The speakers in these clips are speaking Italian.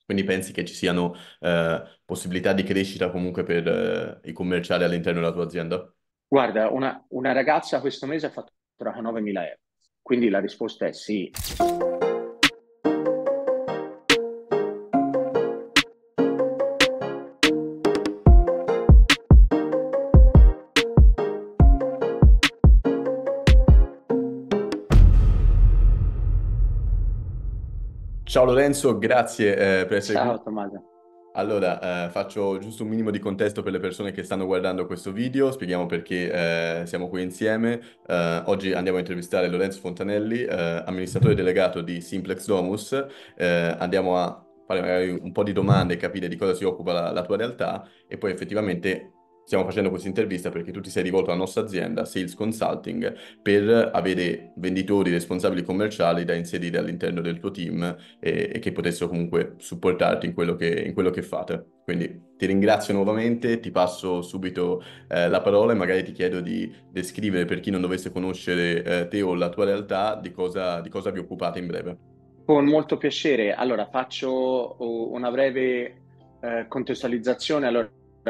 Quindi pensi che ci siano possibilità di crescita comunque per i commerciali all'interno della tua azienda? Guarda, una ragazza questo mese ha fatturato 9.000 euro, quindi la risposta è sì. Ciao Lorenzo, grazie per essere qui. Ciao Tommaso. Allora, faccio giusto un minimo di contesto per le persone che stanno guardando questo video, spieghiamo perché siamo qui insieme. Oggi andiamo a intervistare Lorenzo Fontanelli, amministratore delegato di Simplex Domus. Andiamo a fare magari un po' di domande, capire di cosa si occupa la tua realtà e poi effettivamente stiamo facendo questa intervista perché tu ti sei rivolto alla nostra azienda, Sales Consulting, per avere venditori, responsabili commerciali da inserire all'interno del tuo team e che potessero comunque supportarti in quello che fate. Quindi ti ringrazio nuovamente, ti passo subito la parola e magari ti chiedo di descrivere per chi non dovesse conoscere te o la tua realtà di cosa vi occupate in breve. Con molto piacere. Allora, faccio una breve contestualizzazione. Allora,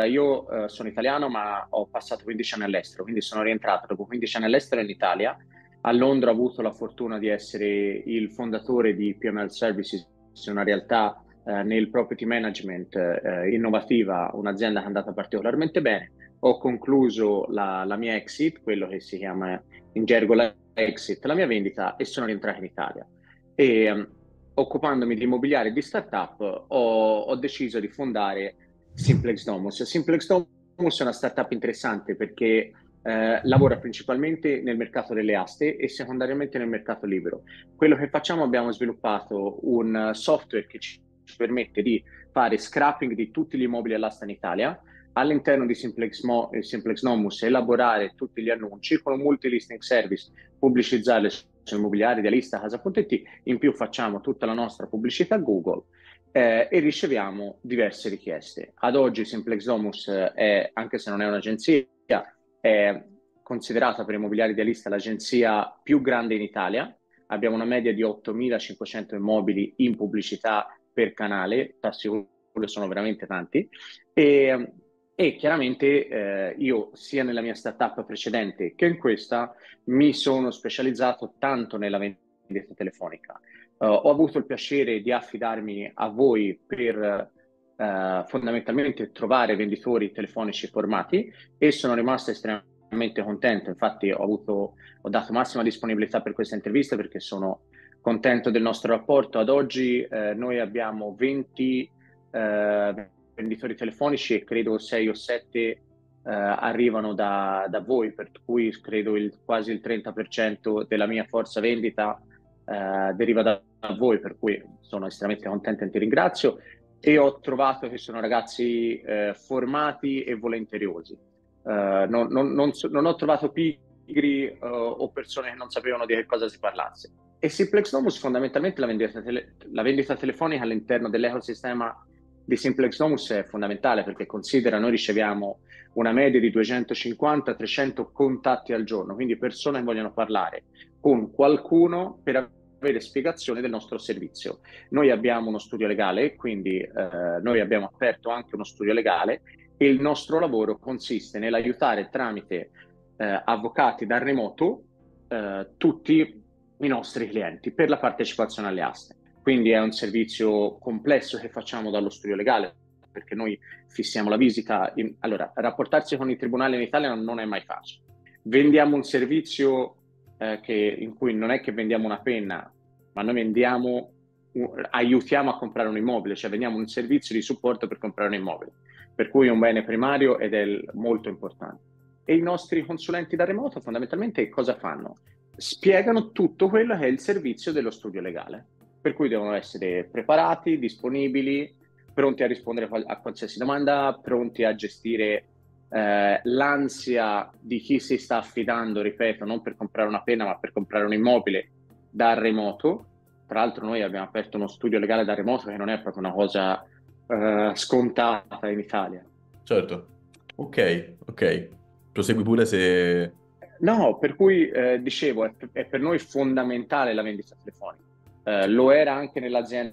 io sono italiano, ma ho passato 15 anni all'estero, quindi sono rientrato dopo 15 anni all'estero in Italia. A Londra ho avuto la fortuna di essere il fondatore di PML Services, una realtà nel property management innovativa, un'azienda che è andata particolarmente bene. Ho concluso la mia exit, quello che si chiama in gergo la exit, la mia vendita, e sono rientrato in Italia e occupandomi di immobiliare e di startup ho deciso di fondare Simplex Domus. Simplex Domus è una startup interessante perché lavora principalmente nel mercato delle aste e secondariamente nel mercato libero. Quello che facciamo, abbiamo sviluppato un software che ci permette di fare scrapping di tutti gli immobili all'asta in Italia, all'interno di Simplex Nomus elaborare tutti gli annunci con un multi-listing service, pubblicizzarli su immobiliare, idealista, casa.it. In più facciamo tutta la nostra pubblicità a Google e riceviamo diverse richieste. Ad oggi Simplex Domus è, anche se non è un'agenzia, è considerata per immobiliare idealista l'agenzia più grande in Italia. Abbiamo una media di 8.500 immobili in pubblicità per canale, tassi sono veramente tanti. E, e chiaramente io sia nella mia startup precedente che in questa mi sono specializzato tanto nella vendita telefonica. Ho avuto il piacere di affidarmi a voi per fondamentalmente trovare venditori telefonici formati e sono rimasto estremamente contento. Infatti ho dato massima disponibilità per questa intervista perché sono contento del nostro rapporto. Ad oggi noi abbiamo 20 venditori telefonici e credo 6 o 7 arrivano da voi, per cui credo quasi il 30% della mia forza vendita deriva da voi, per cui sono estremamente contento e ti ringrazio. E ho trovato che sono ragazzi formati e volenterosi. Non ho trovato pigri o persone che non sapevano di che cosa si parlasse. E Simplex Domus fondamentalmente la vendita telefonica all'interno dell'ecosistema di Simplex Domus è fondamentale perché considera noi riceviamo una media di 250-300 contatti al giorno, quindi persone che vogliono parlare con qualcuno per avere spiegazione del nostro servizio. Noi abbiamo uno studio legale, quindi noi abbiamo aperto anche uno studio legale e il nostro lavoro consiste nell'aiutare tramite avvocati da remoto tutti i nostri clienti per la partecipazione alle aste. Quindi è un servizio complesso che facciamo dallo studio legale, perché noi fissiamo la visita. Allora, rapportarsi con i tribunali in Italia non è mai facile. Vendiamo un servizio in cui non è che vendiamo una penna, ma noi aiutiamo a comprare un immobile, cioè vendiamo un servizio di supporto per comprare un immobile, per cui è un bene primario ed è molto importante. E i nostri consulenti da remoto fondamentalmente cosa fanno? Spiegano tutto quello che è il servizio dello studio legale, per cui devono essere preparati, disponibili, pronti a rispondere a qualsiasi domanda, pronti a gestire l'ansia di chi si sta affidando, ripeto, non per comprare una penna, ma per comprare un immobile da remoto. Tra l'altro noi abbiamo aperto uno studio legale da remoto che non è proprio una cosa scontata in Italia. Certo. Ok, ok. Prosegui pure se... No, per cui dicevo, è per noi fondamentale la vendita telefonica. Lo era anche nell'azienda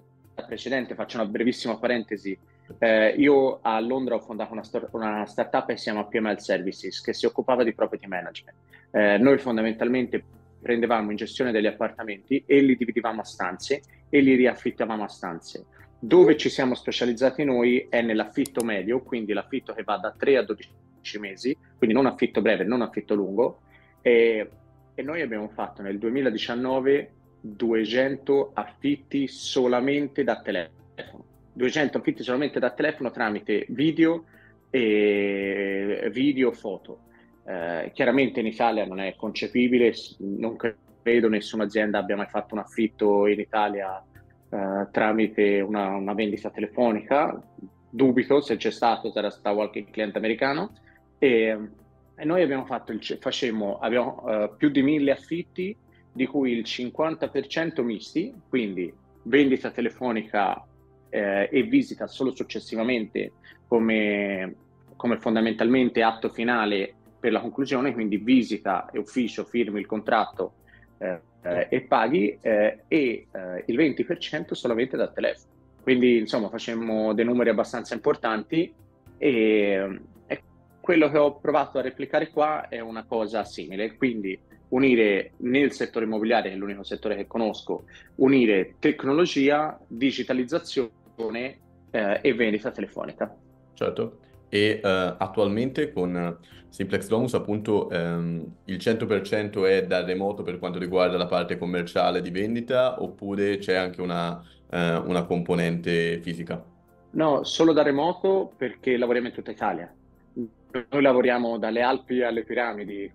precedente, faccio una brevissima parentesi. Io a Londra ho fondato una startup che si chiama PML Services, che si occupava di property management. Noi fondamentalmente prendevamo in gestione degli appartamenti e li dividevamo a stanze e li riaffittavamo a stanze. Dove ci siamo specializzati noi è nell'affitto medio, quindi l'affitto che va da 3 a 12 mesi, quindi non affitto breve, non affitto lungo. E noi abbiamo fatto nel 2019 200 affitti solamente da telefono. 200 affitti solamente da telefono tramite video e video foto. Chiaramente in Italia non è concepibile, non credo nessuna azienda abbia mai fatto un affitto in Italia tramite una vendita telefonica. Dubito, se c'è stato sarà stato qualche cliente americano. E noi abbiamo fatto abbiamo più di 1000 affitti, di cui il 50% misti, quindi vendita telefonica e visita solo successivamente come fondamentalmente atto finale per la conclusione, quindi visita e ufficio, firmi il contratto e paghi, il 20% solamente dal telefono. Quindi insomma facemmo dei numeri abbastanza importanti e quello che ho provato a replicare qua è una cosa simile, quindi unire nel settore immobiliare, che è l'unico settore che conosco, unire tecnologia, digitalizzazione e vendita telefonica. Certo. E attualmente con Simplex Domus appunto il 100% è da remoto per quanto riguarda la parte commerciale di vendita oppure c'è anche una componente fisica? No, solo da remoto perché lavoriamo in tutta Italia. Noi lavoriamo dalle Alpi alle piramidi,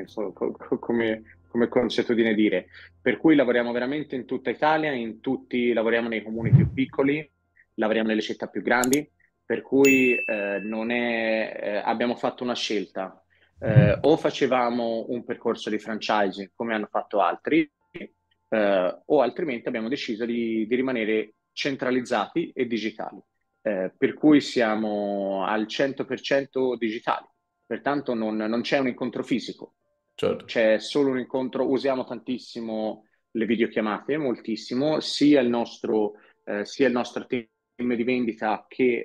come consuetudine dire, per cui lavoriamo veramente in tutta Italia, lavoriamo nei comuni più piccoli, lavoriamo nelle città più grandi, per cui abbiamo fatto una scelta. O facevamo un percorso di franchising come hanno fatto altri, o altrimenti abbiamo deciso di rimanere centralizzati e digitali. Per cui siamo al 100% digitali, pertanto non c'è un incontro fisico, Certo, c'è solo un incontro, usiamo tantissimo le videochiamate, moltissimo, sia il nostro team di vendita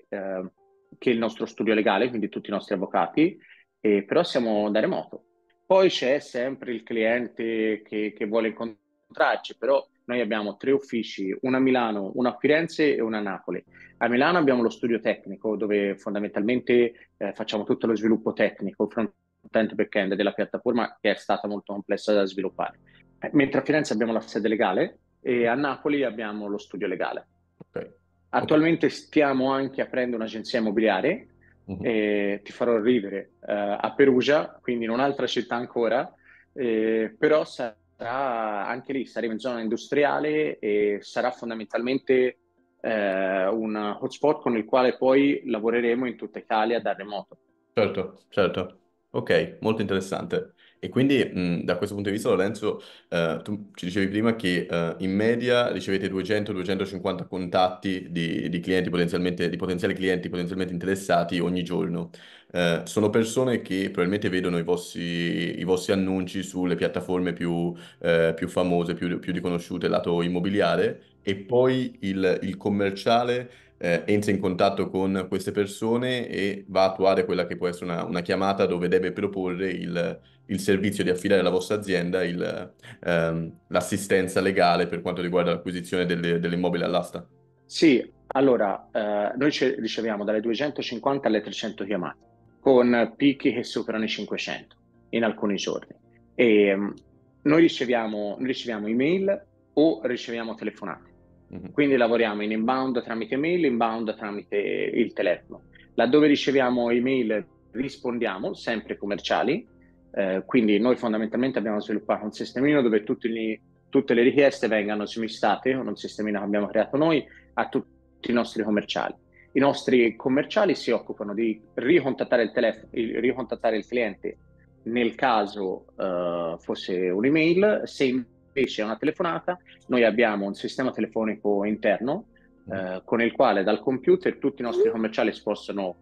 che il nostro studio legale, quindi tutti i nostri avvocati, però siamo da remoto. Poi c'è sempre il cliente che vuole incontrarci, però noi abbiamo 3 uffici, una a Milano, una a Firenze e una a Napoli. A Milano abbiamo lo studio tecnico dove fondamentalmente facciamo tutto lo sviluppo tecnico, front-end e back-end della piattaforma che è stata molto complessa da sviluppare. Mentre a Firenze abbiamo la sede legale e a Napoli abbiamo lo studio legale. ok. Ok. Attualmente stiamo anche aprendo un'agenzia immobiliare, Mhm. ti farò ridere, a Perugia, quindi in un'altra città ancora, però sarà anche lì, saremo in zona industriale e sarà fondamentalmente un hotspot con il quale poi lavoreremo in tutta Italia da remoto. Certo, certo. Ok, molto interessante. E quindi da questo punto di vista, Lorenzo, tu ci dicevi prima che in media ricevete 200-250 contatti di clienti potenzialmente, di potenziali clienti potenzialmente interessati ogni giorno. Sono persone che probabilmente vedono i vostri annunci sulle piattaforme più famose, più riconosciute lato immobiliare, e poi il commerciale entra in contatto con queste persone e va a attuare quella che può essere una chiamata dove deve proporre il servizio di affidare alla vostra azienda l'assistenza legale per quanto riguarda l'acquisizione dell'immobile all'asta. Sì, allora, noi riceviamo dalle 250 alle 300 chiamate, con picchi che superano i 500 in alcuni giorni. E noi riceviamo email o riceviamo telefonate. Mhm. Quindi lavoriamo in inbound tramite mail, inbound tramite il telefono. Laddove riceviamo email rispondiamo, sempre commerciali. Quindi noi fondamentalmente abbiamo sviluppato un sistemino dove tutte le richieste vengano smistate, con un sistemino che abbiamo creato noi, a tutti i nostri commerciali. I nostri commerciali si occupano di ricontattare ricontattare il cliente nel caso fosse un'email, se invece è una telefonata, noi abbiamo un sistema telefonico interno Mhm. con il quale dal computer tutti i nostri commerciali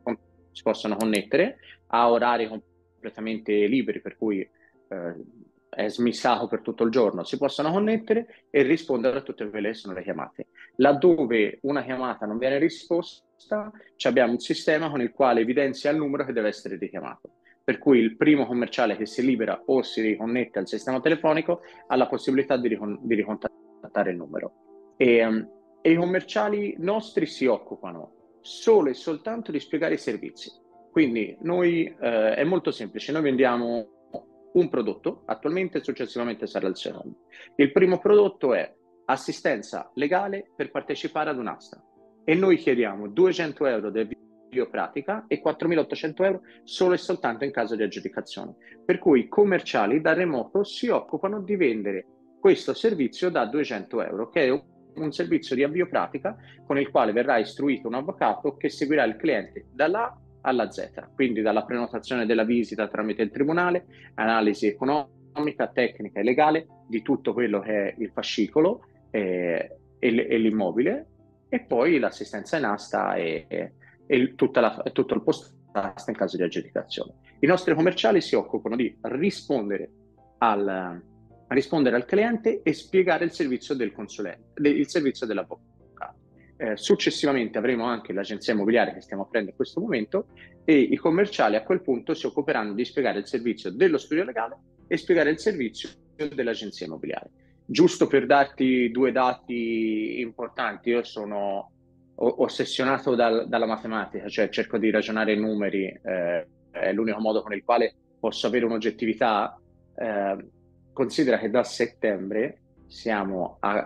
si possono connettere a orari completamente liberi, per cui è smissato per tutto il giorno, si possono connettere e rispondere a tutte quelle che sono le chiamate. Laddove una chiamata non viene risposta, abbiamo un sistema con il quale evidenzia il numero che deve essere richiamato. Per cui il primo commerciale che si libera o si riconnette al sistema telefonico ha la possibilità di ricontattare il numero. E i commerciali nostri si occupano solo e soltanto di spiegare i servizi. Quindi è molto semplice, noi vendiamo un prodotto, attualmente e successivamente sarà il secondo. Il primo prodotto è assistenza legale per partecipare ad un'asta e noi chiediamo 200 euro di pratica e 4.800 euro solo e soltanto in caso di aggiudicazione. Per cui i commerciali da remoto si occupano di vendere questo servizio da 200 euro, che è un servizio di avvio pratica con il quale verrà istruito un avvocato che seguirà il cliente dall'A alla Z, quindi dalla prenotazione della visita tramite il tribunale, analisi economica, tecnica e legale di tutto quello che è il fascicolo e l'immobile, e poi l'assistenza in asta e tutto il post-asta in caso di aggiudicazione. I nostri commerciali si occupano di rispondere al cliente e spiegare il servizio del consulente, il servizio dell'avvocato. Successivamente avremo anche l'agenzia immobiliare che stiamo aprendo in questo momento e i commerciali a quel punto si occuperanno di spiegare il servizio dello studio legale e spiegare il servizio dell'agenzia immobiliare. Giusto per darti due dati importanti, io sono ossessionato dalla matematica, cioè cerco di ragionare in numeri, è l'unico modo con il quale posso avere un'oggettività. Considera che da settembre siamo a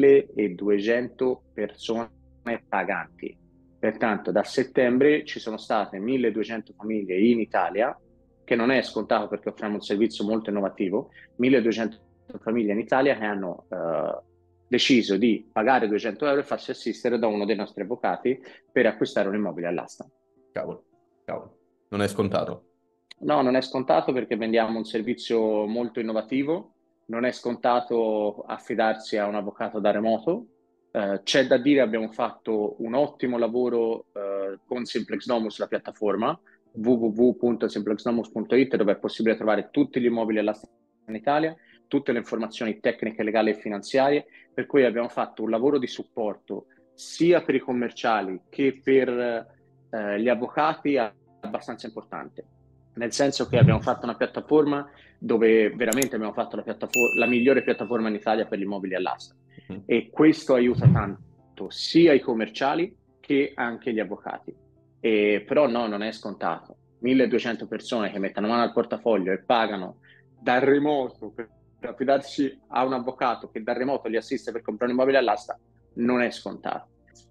1.200 persone paganti. Pertanto da settembre ci sono state 1.200 famiglie in Italia, che non è scontato perché offriamo un servizio molto innovativo, 1.200 famiglie in Italia che hanno deciso di pagare 200 euro e farsi assistere da uno dei nostri avvocati per acquistare un immobile all'asta. Cavolo, non è scontato. No, non è scontato perché vendiamo un servizio molto innovativo, non è scontato affidarsi a un avvocato da remoto. C'è da dire, abbiamo fatto un ottimo lavoro con Simplex Domus, la piattaforma www.simplexdomus.it, dove è possibile trovare tutti gli immobili all'asta in Italia, tutte le informazioni tecniche, legali e finanziarie, per cui abbiamo fatto un lavoro di supporto sia per i commerciali che per gli avvocati abbastanza importante. Nel senso che abbiamo fatto una piattaforma dove veramente abbiamo fatto la migliore piattaforma in Italia per gli immobili all'asta. E questo aiuta tanto sia i commerciali che anche gli avvocati. Però no, non è scontato. 1.200 persone che mettono mano al portafoglio e pagano dal remoto per affidarsi a un avvocato che dal remoto li assiste per comprare un immobile all'asta non è scontato.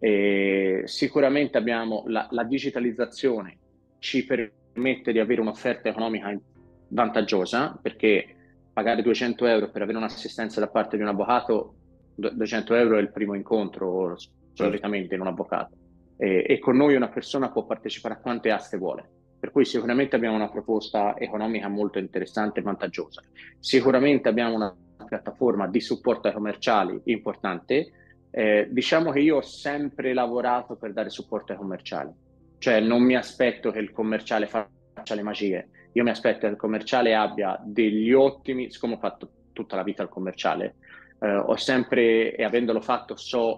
Sicuramente abbiamo la digitalizzazione ci permette di avere un'offerta economica vantaggiosa, perché pagare 200 euro per avere un'assistenza da parte di un avvocato, 200 euro è il primo incontro solitamente in un avvocato, e con noi una persona può partecipare a quante aste vuole, per cui sicuramente abbiamo una proposta economica molto interessante e vantaggiosa. Sicuramente abbiamo una piattaforma di supporto ai commerciali importante. Diciamo che io ho sempre lavorato per dare supporto ai commerciali, cioè non mi aspetto che il commerciale faccia le magie, io mi aspetto che il commerciale abbia degli ottimi, siccome ho fatto tutta la vita al commerciale, ho sempre, e avendolo fatto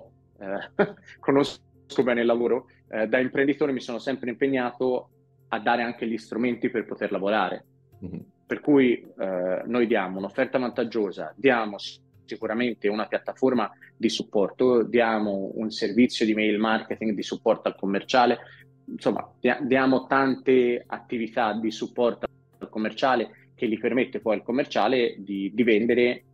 conosco bene il lavoro, da imprenditore mi sono sempre impegnato a dare anche gli strumenti per poter lavorare. Per cui noi diamo un'offerta vantaggiosa, diamo sicuramente una piattaforma di supporto, diamo un servizio di mail marketing di supporto al commerciale, insomma diamo tante attività di supporto al commerciale che gli permette poi al commerciale di vendere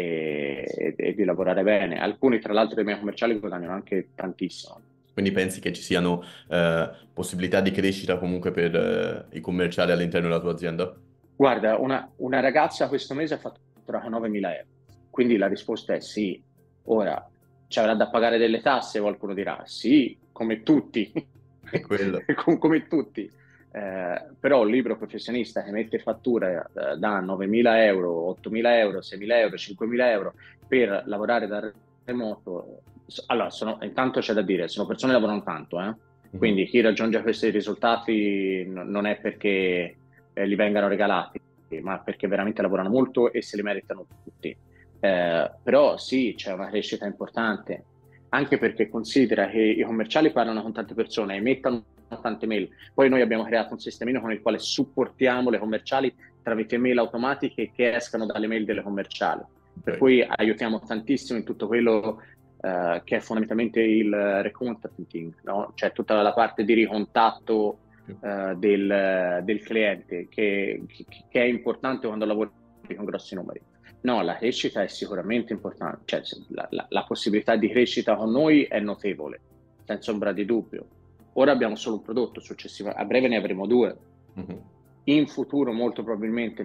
e di lavorare bene. Alcuni tra l'altro dei miei commerciali guadagnano anche tantissimo. Quindi pensi che ci siano possibilità di crescita comunque per i commerciali all'interno della tua azienda? Guarda, una ragazza questo mese ha fatturato 9.000 euro, quindi la risposta è sì. Ora, ci avrà da pagare delle tasse, qualcuno dirà sì, come tutti, È quello. come tutti. Però un libero professionista che mette fattura da 9.000 euro, 8.000 euro, 6.000 euro, 5.000 euro per lavorare da remoto, allora intanto c'è da dire, sono persone che lavorano tanto, quindi chi raggiunge questi risultati non è perché li vengano regalati, ma perché veramente lavorano molto e se li meritano tutti. Però sì, c'è una crescita importante, anche perché considera che i commerciali parlano con tante persone, emettono tante mail. Poi noi abbiamo creato un sistemino con il quale supportiamo le commerciali tramite mail automatiche che escano dalle mail delle commerciali. Per Ok. cui aiutiamo tantissimo in tutto quello che è fondamentalmente il recontacting, no? Cioè tutta la parte di ricontatto del cliente che è importante quando lavori con grossi numeri. No, la crescita è sicuramente importante, cioè la possibilità di crescita con noi è notevole, senza ombra di dubbio. Ora abbiamo solo un prodotto, successivo, a breve ne avremo due. Mhm. In futuro molto probabilmente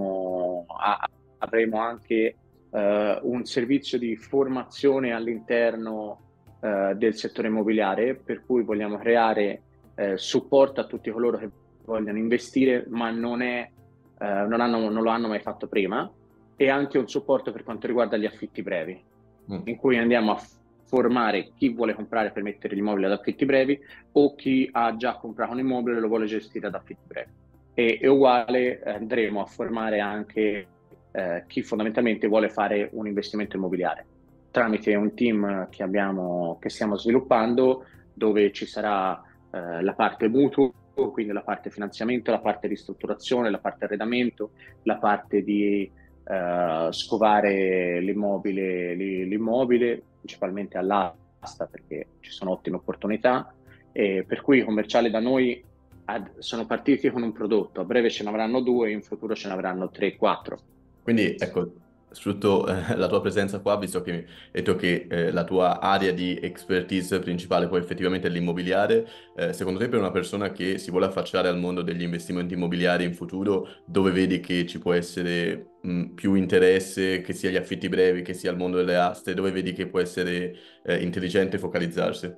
avremo anche un servizio di formazione all'interno del settore immobiliare, per cui vogliamo creare supporto a tutti coloro che vogliono investire, ma non lo hanno mai fatto prima, e anche un supporto per quanto riguarda gli affitti brevi, Mm. in cui andiamo a formare chi vuole comprare per mettere l'immobile ad affitti brevi o chi ha già comprato un immobile e lo vuole gestire ad affitti brevi. E uguale andremo a formare anche chi fondamentalmente vuole fare un investimento immobiliare tramite un team che stiamo sviluppando, dove ci sarà la parte mutuo, quindi la parte finanziamento, la parte ristrutturazione, la parte arredamento, la parte di scovare l'immobile, principalmente all'asta perché ci sono ottime opportunità, e per cui i commerciali da noi sono partiti con un prodotto, a breve ce ne avranno due, in futuro ce ne avranno 3-4. Quindi ecco, sfrutto la tua presenza qua, visto che mi hai detto che la tua area di expertise principale poi effettivamente è l'immobiliare. Secondo te per una persona che si vuole affacciare al mondo degli investimenti immobiliari in futuro, dove vedi che ci può essere più interesse, che sia gli affitti brevi, che sia il mondo delle aste, dove vedi che può essere intelligente focalizzarsi?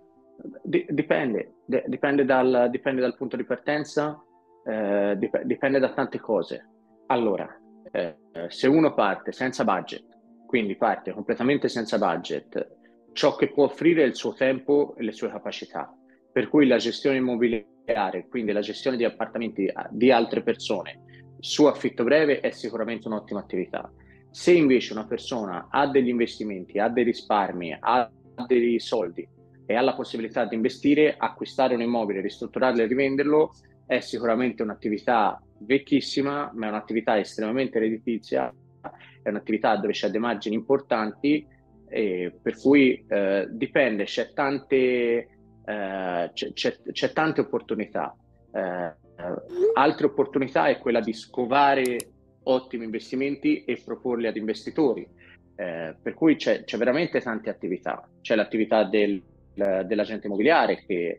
Dipende dal punto di partenza, dipende da tante cose. Allora, se uno parte senza budget, quindi parte completamente senza budget, ciò che può offrire è il suo tempo e le sue capacità. Per cui la gestione immobiliare, quindi la gestione di appartamenti di altre persone su affitto breve è sicuramente un'ottima attività. Se invece una persona ha degli investimenti, ha dei risparmi, ha dei soldi e ha la possibilità di investire, acquistare un immobile, ristrutturarlo e rivenderlo, è sicuramente un'attività vecchissima, ma è un'attività estremamente redditizia, è un'attività dove c'è dei margini importanti, per cui dipende, c'è tante opportunità. Altre opportunità è quella di scovare ottimi investimenti e proporli ad investitori. Per cui c'è veramente tante attività. C'è l'attività dell'agente immobiliare che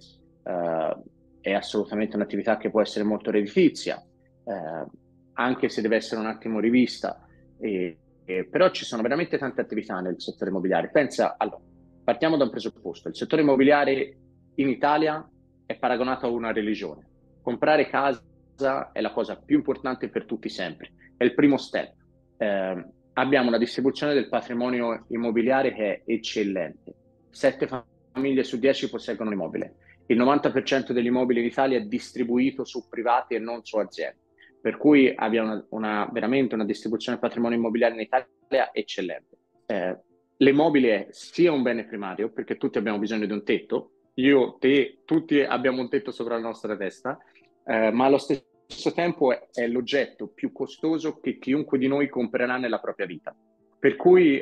è assolutamente un'attività che può essere molto redditizia, anche se deve essere un attimo rivista. Però ci sono veramente tante attività nel settore immobiliare. Pensa, allora, partiamo da un presupposto. Il settore immobiliare in Italia è paragonato a una religione. Comprare casa è la cosa più importante per tutti sempre. È il primo step. Abbiamo una distribuzione del patrimonio immobiliare che è eccellente. 7 famiglie su 10 posseggono un immobile. Il 90% degli immobili in Italia è distribuito su privati e non su aziende. Per cui abbiamo veramente una distribuzione del patrimonio immobiliare in Italia eccellente. L'immobile è sia un bene primario, perché tutti abbiamo bisogno di un tetto, io, te, tutti abbiamo un tetto sopra la nostra testa, ma allo stesso tempo è l'oggetto più costoso che chiunque di noi comprerà nella propria vita. Per cui,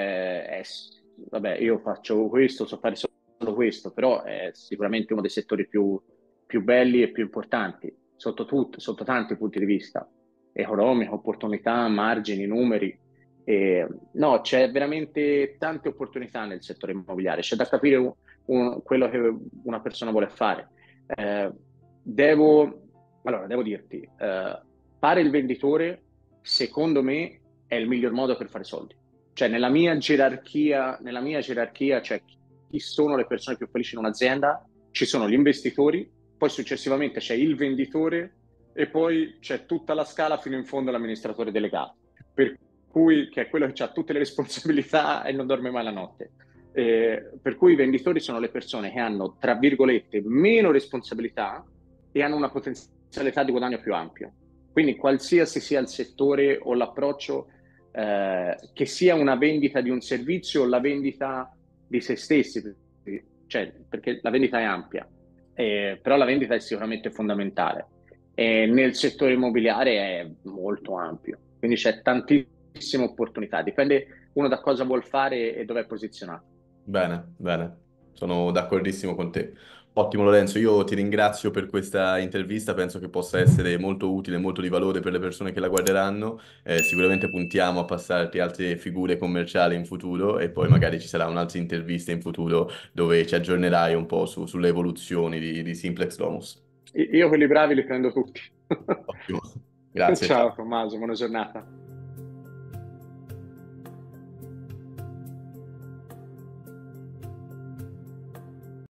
vabbè, io faccio questo, so fare solo questo, però è sicuramente uno dei settori più belli e più importanti, sotto tanti punti di vista, economico, opportunità, margini, numeri. No, c'è veramente tante opportunità nel settore immobiliare, c'è da capire quello che una persona vuole fare. Eh, devo, devo dirti, fare il venditore, secondo me, è il miglior modo per fare soldi. Cioè, nella mia gerarchia, cioè chi sono le persone più felici in un'azienda, ci sono gli investitori, poi successivamente c'è il venditore e poi c'è tutta la scala fino in fondo all'amministratore delegato, per cui che è quello che ha tutte le responsabilità e non dorme mai la notte. Per cui i venditori sono le persone che hanno, tra virgolette, meno responsabilità e hanno una potenzialità di guadagno più ampia. Quindi qualsiasi sia il settore o l'approccio, che sia una vendita di un servizio o la vendita di se stessi, cioè, perché la vendita è ampia, però la vendita è sicuramente fondamentale. E nel settore immobiliare è molto ampio, quindi c'è tantissime opportunità, dipende uno da cosa vuol fare e dove è posizionato. Bene, bene, sono d'accordissimo con te. Ottimo Lorenzo, io ti ringrazio per questa intervista, penso che possa essere molto utile, molto di valore per le persone che la guarderanno. Sicuramente puntiamo a passarti altre figure commerciali in futuro e poi magari ci sarà un'altra intervista in futuro dove ci aggiornerai un po' sulle evoluzioni di Simplex Domus. Io quelli bravi li prendo tutti. Ottimo, grazie, Ciao ciao. Tommaso, buona giornata.